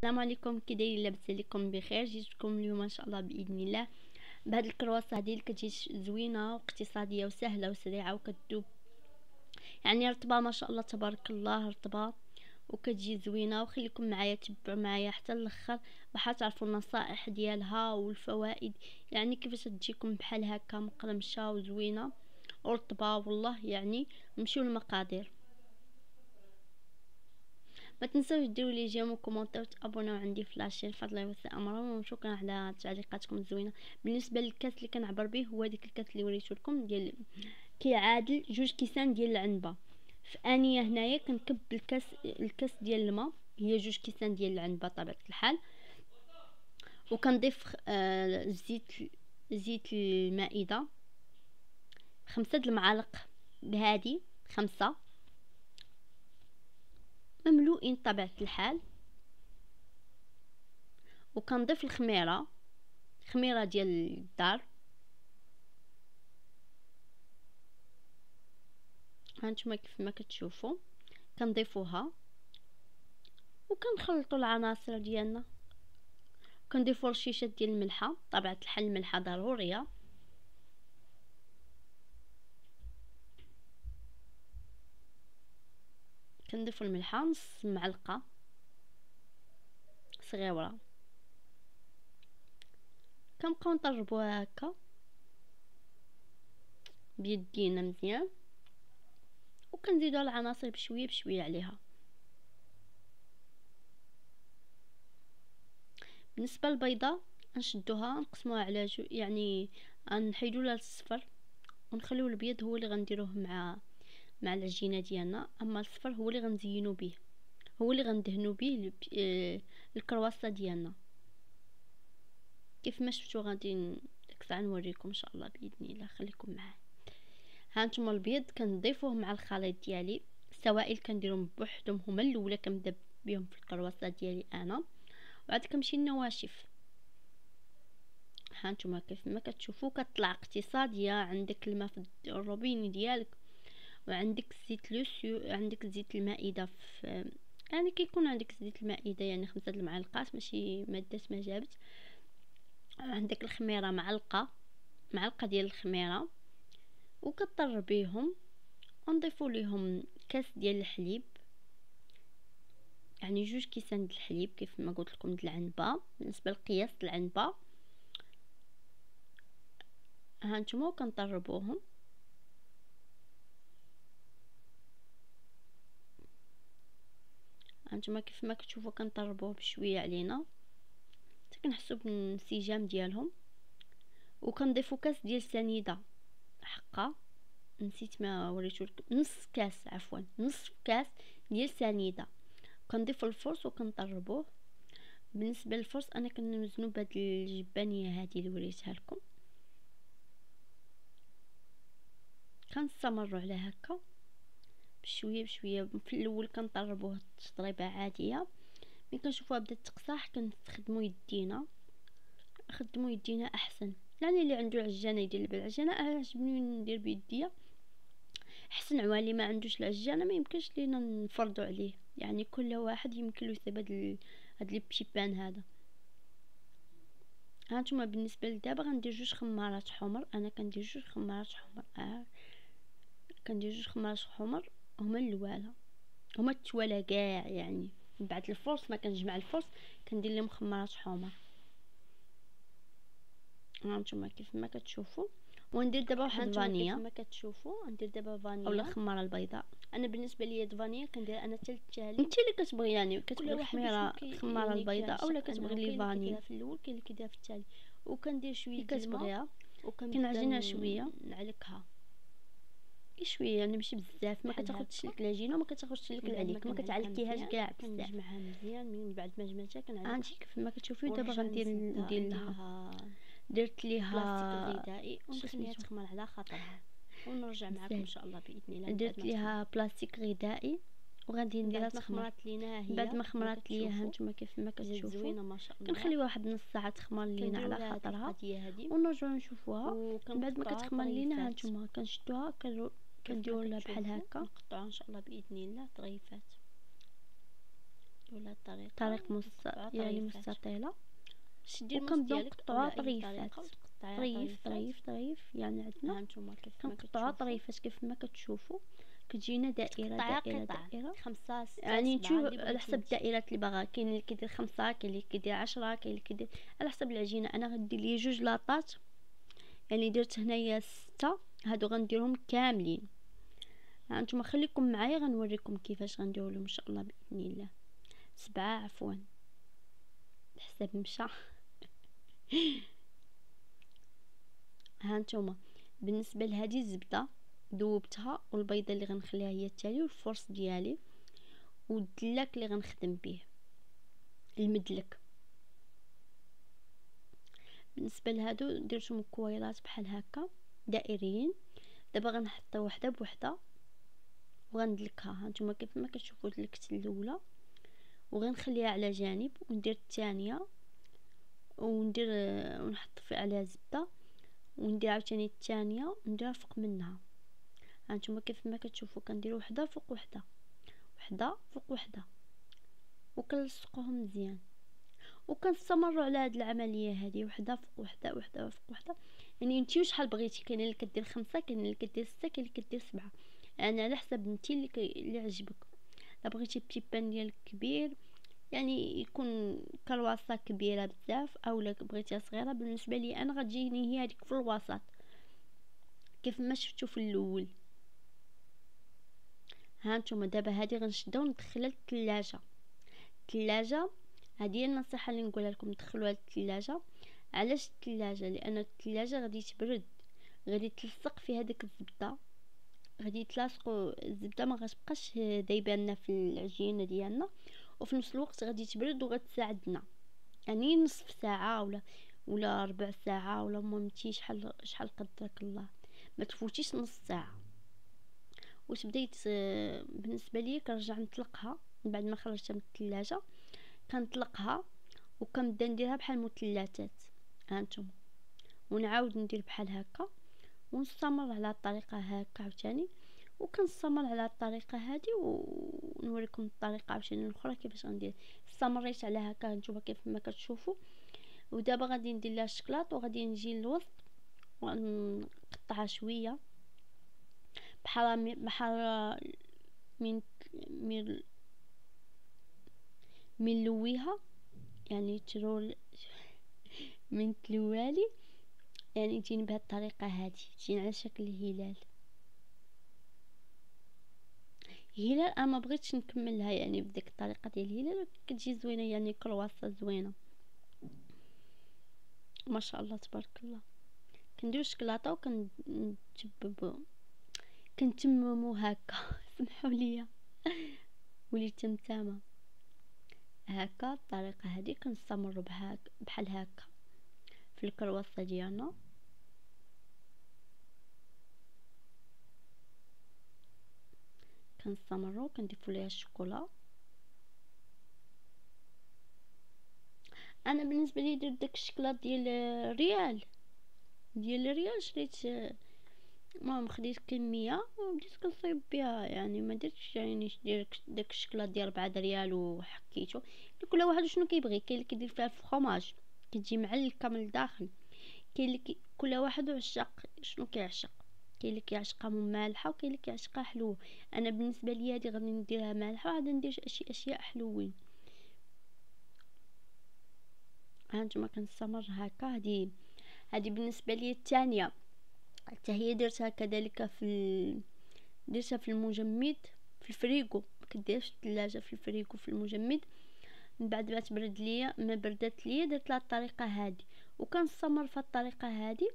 السلام عليكم، كي دايرين؟ لاباس عليكم بخير؟ جيتكم اليوم ان شاء الله باذن الله بهاد الكرواسه هذه اللي كتجي زوينه واقتصاديه وسهله وسريعه وكتذوب، يعني رطبه ما شاء الله تبارك الله، رطبه وكتجي زوينه. وخليكم معايا، تبعوا معايا حتى الاخر باش تعرفوا النصائح ديالها والفوائد، يعني كيفاش تجيكم بحال هكا مقرمشه وزوينه ورطبه. والله يعني نمشيو للمقادير. ما تنسوش ديروا لي جيم وكومونتير وتابوناو عندي في لاشين، فضلا يوسع امركم، وشكرا على تعليقاتكم الزوينه. بالنسبه للكاس اللي كنعبر به هو ديك الكاس اللي وريته لكم ديال كيعادل 2 كيسان ديال العنبه. في انيه هنايا كنكب الكاس ديال الماء، هي 2 كيسان ديال العنبه طبيعه الحال، وكنضيف زيت المائده 5 المعالق بهادي، 5 مملوئين طبيعه الحال. وكنضيف خميره ديال الدار، هانتوما كيف ما كتشوفوا كنضيفوها وكنخلطوا العناصر ديالنا. كنضيفوا رشيشه ديال الملحه، طبيعه الحال الملحه ضروريه. كنضيفوا الملحه نص معلقه صغيره. كنبقاو نطربوها هكا بيدينا مزيان، وكنزيدوا العناصر بشويه بشويه عليها. بالنسبه للبيضه نشدوها نقسموها على يعني نحيدوا لها الصفر ونخليو الابيض هو اللي غنديروه مع العجينه ديالنا، اما الصفر هو اللي غنزينو به، هو اللي غندهنو به الكرواسه ديالنا. كيف ما شفتوا غادي ديك الساعه نوريكم ان شاء الله باذن الله. خليكم معايا. هانتوما البيض كنضيفوه مع الخليط ديالي، السوائل كنديرهم بوحدهم، هما الاولى كنبدا بهم في الكرواسه ديالي انا، وعاد كنمشي النواشف. هانتوما كيف ما كتشوفوا كطلع اقتصاديه. عندك الماء في الروبيني ديالك، وعندك زيت لوسيو، عندك زيت المائده في، يعني كيكون عندك زيت المائده يعني 5 المعالق ماشي مادات ما جابت. عندك الخميره معلقه ديال الخميره، وكطربيهم ونضيفوا ليهم كاس ديال الحليب، يعني 2 كيسان ديال الحليب كيف ما قلت لكم ديال العنبه بالنسبه لقياس العنبه. هانتوما كنطربوهم هانتوما كيف ما كتشوفوا كنطربوه بشويه علينا حتى كنحسوا بالانسجام ديالهم. وكنضيفوا كاس ديال سنيده حقه، نسيت ما وريتولكم، نص كاس عفوا، نصف كاس ديال سنيده. كنضيفوا الفرص وكنطربوه. بالنسبه للفرص انا كنوزنو بهاد الجبانيه هذه اللي وريتها لكم. كنستمروا على هكا بشويه بشويه. في الاول كنطربوه تطريبه عاديه، ملي كنشوفوها بدات تقصاح كنخدموا يدينا احسن. يعني اللي عنده العجانه يدير بالعجانه، انا عجبني ندير بيديا احسن. عوالي ما عندوش العجانه ما يمكنش لينا نفرضوا عليه، يعني كل واحد يمكن له يسيب هاد لي بيبان هذا. هانتوما بالنسبه لدابا غندير 2 خمارات حمر. انا كندير 2 خمارات حمر، كندير 2 خمارات حمر هما الاولى، هما التوالا كاع. يعني من بعد الفرص ما كنجمع الفرص كندير لهم خمارات حمر. هانتوما كيف ما كتشوفوا. وندير دابا واحد فانيا كيف ما كتشوفوا، ندير دابا فانيا اولا الخماره البيضاء. انا بالنسبه ليا الفانيا كندير انا حتى التالي. انت اللي كتبغي، يعني كتبغي الخماره البيضاء اولا كتبغي لي الفانيا في الاول، كاين اللي كيديرها في التالي. وكندير شويه كتبغيها كنعجنها شويه نعلكها شويه، يعني ماشي بزاف، ما كتاخذش لك العجينه وما كتاخذش لك العليك، ما كتعلكيهاش كاع بزاف. كنجمعها مزيان، من بعد ما جمعتها كنعلكها. هانتي كيف ما كتشوفوا دابا غندير لها درت ليها بلاستيك غذائي ونخليها تخمر على خاطرها، ونرجع معكم ان شاء الله باذن الله. درت ليها بلاستيك غذائي وغادي نديرها تخمر. بعد ما خمرات ليا هانتوما كيف ما كتشوفوا زوينه ما شاء الله، كنخليوها واحد نص ساعه تخمر لينا على خاطرها ونرجعوا نشوفوها. بعد ما كتخمر لينا هانتوما كنشدوها كنديروا لها بحال هكا، نقطعوها ان شاء الله باذن الله طريفات. ولا طريقه يعني مستطيله، وكنبداو نقطعوها طريفات، طريف يعني عندنا كنقطعوها طريفات كيف ما كتشوفوا. كتجينا دائره خمسة ستة يعني نشوف على حسب الدائرات اللي باغا. كاين اللي كيدير 5، كاين اللي كيدير 10، كاين اللي كيدير على حسب العجينه. انا غندير لي 2 لاطات، يعني درت هنايا 6، هادو غنديرهم كاملين. هانتوما خليكم معايا غنوريكم كيفاش غنديرولهم ان شاء الله باذن الله. 7 عفوا، الحساب مشى. هانتوما بالنسبه لهذه الزبده ذوبتها، والبيضه اللي غنخليها هي التالي، والفرص ديالي والدلاك اللي غنخدم به المدلك. بالنسبه لهادو درتهم كويرات بحال هكا دائريين. دابا غنحط وحده بوحده وغندلكها. هانتوما كيف ما كتشوفوا دلكت الاولى وغنخليها على جانب، وندير الثانيه وندير ونحط في عليها زبده، وندير عاوتاني الثانيه ونديرها فوق منها. هانتوما كيف ما كتشوفوا كندير وحده فوق وحده، وحده فوق وحده، وكنلصقوهم مزيان، وكنستمروا على هذه العمليه هذه، وحده فوق وحده، وحده فوق وحده. يعني انتي شحال بغيتي، كاين اللي كدير 5، كاين اللي كدير 6، كاين اللي كدير 7. انا على حسب انتي اللي عجبك. لا بغيتي بتيبان ديالك كبير، يعني يكون كرواسه كبيره بزاف، اولا بغيتيها صغيره. بالنسبه لي انا غتجيني هي هذيك في الوسط كيف ما شفتوا في الاول. هانتوما دابا هذه غنشدو وندخلها للثلاجه. الثلاجه هذه هي النصيحه اللي نقولها لكم، دخلوها للثلاجه. علاش الثلاجه؟ لان الثلاجه غادي تبرد، غادي تلصق في هذيك الزبده، غادي يتلاصقوا الزبده، ما غتبقاش دايبه لنا في العجينه ديالنا، وفي نفس الوقت غادي تبرد وغتساعدنا. يعني نصف ساعه ولا ربع ساعه، ولا مهمتي شحال قدرك الله، ما تفوتيش نص ساعه. واش بديت بالنسبه لي كنرجع نطلقها بعد ما خرجتها من الثلاجه، كنطلقها وكنبدا نديرها بحال مثلثات. هانتوما ونعاود ندير بحال هكا، ونستمر على الطريقه هكا عاوتاني، وكنستمر على الطريقه هذه، ونوريكم الطريقه عاوتاني الاخرى كيفاش غندير. استمريت على هكا نتوما كيف ما كتشوفوا. ودابا غادي ندير لها الشكلاط، وغادي نجي للوسط ونقطعها شويه بحال من لويها، يعني ترول من تلوالي، يعني تجيني بهذه الطريقه هذه، تجيني على شكل هلال. انا ما بغيتش نكملها يعني بديك الطريقه ديال الهلال، كتجي زوينه يعني كرواسه زوينه ما شاء الله تبارك الله. كنديرو الشكلاطه كنتممو هكا. سمحوا لي وليت تمتامه هكا. الطريقه هذه كنستمروا بحال هكا في الكرواسه ديالنا. كنستمروا كنضيفوا ليها الشوكولا. انا بالنسبه لي درت داك الشكلاط ديال الريال شريت، المهم خديت كميه وبديت كنصايب بها، يعني ما درتش يعني داك الشكلاط ديال 4 ريال وحكيتو. كل واحد شنو كيبغي، كاين اللي كيدير فيها الفرomاج كتجي معلكه من الداخل، كاين اللي كل واحد وعشق شنو كيعشق. كاين اللي كيعشقها مالحه، وكاين اللي كيعشقها حلوه. انا بالنسبه لي هذه غادي نديرها مالحه، وغادي ندير اشياء حلوين. هانتوما كنستمر هكا. هذه بالنسبه لي الثانيه، حتى هي درتها كذلك درتها في المجمد في الفريغو، ما كديرش في الثلاجه، في الفريغو في المجمد. من بعد ما تبرد ليا، ما بردت ليا، درت لها الطريقه هذه، وكنستمر في الطريقه هذه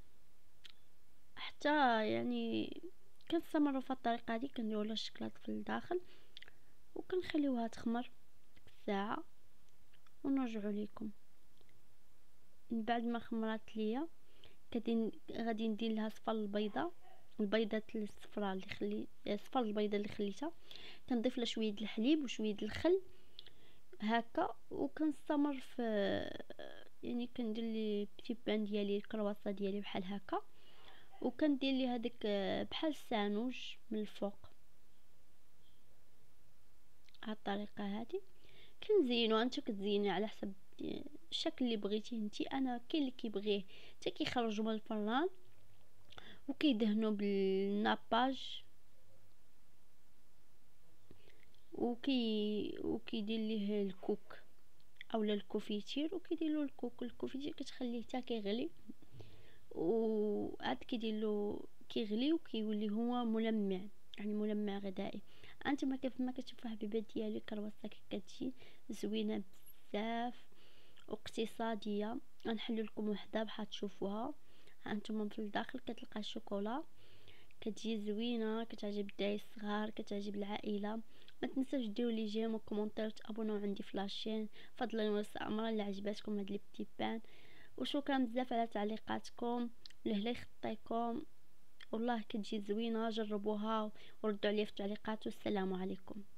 حتى يعني كنستمروا في الطريقه هذه. كنديروا لها الشكلاط في الداخل وكنخليوها تخمر ساعه ونرجعوا لكم. من بعد ما خمرات ليا غادي ندير لها صفر البيضه الصفراء صفر البيضه اللي خليتها، كنضيف لها شويه الحليب وشويه الخل هكا، وكنستمر في يعني كندير لي بتيبان ديالي الكرواسه ديالي بحال هكا، وكندير لي هذيك بحال السانوج من الفوق على الطريقه هذه. كنزينو، انت كتزيني على حسب الشكل اللي بغيتيه انتي. انا كاين اللي كيبغيه حتى كيخرجوا من الفران وكيدهنوا بالناباج وكيدير ليه الكوك اولا الكوفيتير، وكيدير له الكوفيتير كتخليه حتى كيغلي، وعاد كيدير له كيغلي وكيولي هو ملمع، يعني ملمع غذائي. انتما كيف ما كتشوفوا حبيبات ديالي كرواسه كتجي زوينه بزاف واقتصاديه. غنحل لكم وحده بحال تشوفوها. هانتوما في الداخل كتلقى الشوكولا، كتجي زوينه، كتعجب الدراري الصغار، كتعجب العائله. ما تنساوش ديروا لي جيم وكومونتير وتابوناو عندي في لاشين. فضلا ونص امرا اللي عجباتكم هاد لي بتي بان، وشكرا بزاف على تعليقاتكم. لهلا يخطيكم، والله كتجي زوينه، جربوها وردوا عليا في التعليقات. والسلام عليكم.